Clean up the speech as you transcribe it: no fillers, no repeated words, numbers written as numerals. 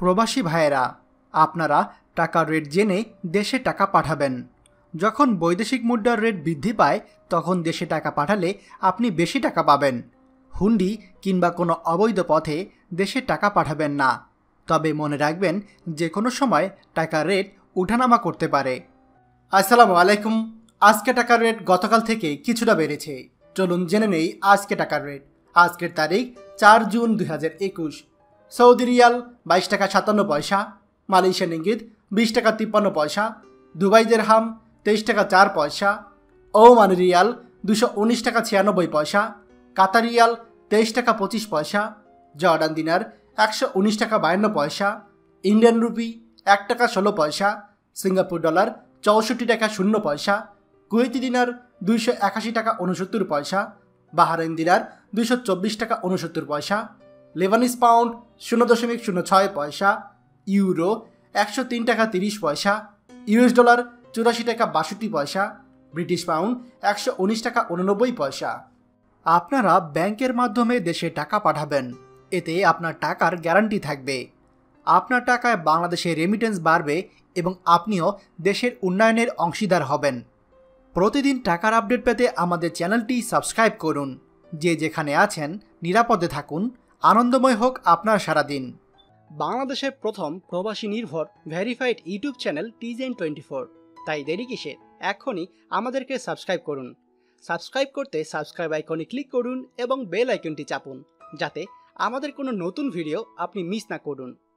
প্রবাসী ভাইয়েরা, আপনারা টাকার রেট জেনে দেশে টাকা পাঠাবেন। যখন বৈদেশিক মুদ্রার রেট বৃদ্ধি পায় তখন দেশে টাকা পাঠালে আপনি বেশি টাকা পাবেন। হুন্ডি কিংবা কোনো অবৈধ পথে দেশে টাকা পাঠাবেন না। তবে মনে রাখবেন, যে কোনো সময় টাকার রেট উঠানামা করতে পারে। আসসালামু আলাইকুম। আজকে টাকার রেট গতকাল থেকে কিছুটা বেড়েছে। চলুন জেনে নেই আজকে টাকার রেট। আজকের তারিখ 4 জুন 2021। সৌদি রিয়াল 22 টাকা 57 পয়সা, মালয়েশিয়ান ইঙ্গিত 20 টাকা 53 পয়সা, দুবাই দিরহাম 23 টাকা 4 পয়সা, ওমান রিয়াল 219 টাকা 96 পয়সা, কাতার রিয়াল 23 টাকা 25 পয়সা, জর্ডান দিনার 119 টাকা 52 পয়সা, ইন্ডিয়ান রুপি 1 টাকা 16 পয়সা, সিঙ্গাপুর ডলার 64 টাকা 0 পয়সা, কুয়েতি দিনার 281 টাকা 69 পয়সা, বাহারাইন দিনার 224 টাকা 69 পয়সা, লেবানিজ পাউন্ড 0.06 পয়সা, ইউরো 103 টাকা 30 পয়সা, ইউএস ডলার 84 টাকা 62 পয়সা, ব্রিটিশ পাউন্ড 119 টাকা 89 পয়সা। আপনারা ব্যাংকের মাধ্যমে দেশে টাকা পাঠাবেন। এতে আপনার টাকার গ্যারান্টি থাকবে। আপনার টাকায় বাংলাদেশে রেমিটেন্স বাড়বে এবং আপনিও দেশের উন্নয়নের অংশীদার হবেন। প্রতিদিন টাকার আপডেট পেতে আমাদের চ্যানেলটি সাবস্ক্রাইব করুন। যে যেখানে আছেন নিরাপদে থাকুন। আনন্দময় হোক আপনার সারাদিন। বাংলাদেশের প্রথম প্রবাসী নির্ভর ভেরিফাইড ইউটিউব চ্যানেল TJN24। তাই দেরি কিসের? এখনই আমাদেরকে সাবস্ক্রাইব করুন। সাবস্ক্রাইব করতে সাবস্ক্রাইব আইকনে ক্লিক করুন এবং বেল আইকনটি চাপুন, যাতে আমাদের কোনো নতুন ভিডিও আপনি মিস না করুন।